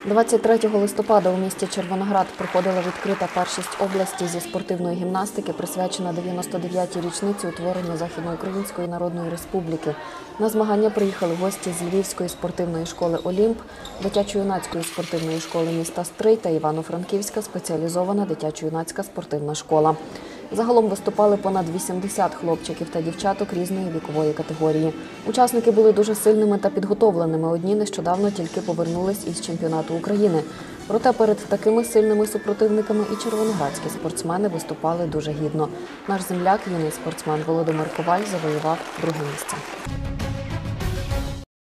23 листопада у місті Червоноград проходила відкрита першість області зі спортивної гімнастики, присвячена 99-й річниці утворення Західноукраїнської Народної Республіки. На змагання приїхали гості з Львівської спортивної школи «Олімп», дитячо-юнацької спортивної школи міста Стрий та Івано-Франківська спеціалізована дитячо-юнацька спортивна школа. Загалом виступали понад 80 хлопчиків та дівчаток різної вікової категорії. Учасники були дуже сильними та підготовленими. Одні нещодавно тільки повернулись із чемпіонату України. Проте перед такими сильними супротивниками і червоноградські спортсмени виступали дуже гідно. Наш земляк, юний спортсмен Володимир Коваль, завоював друге місце.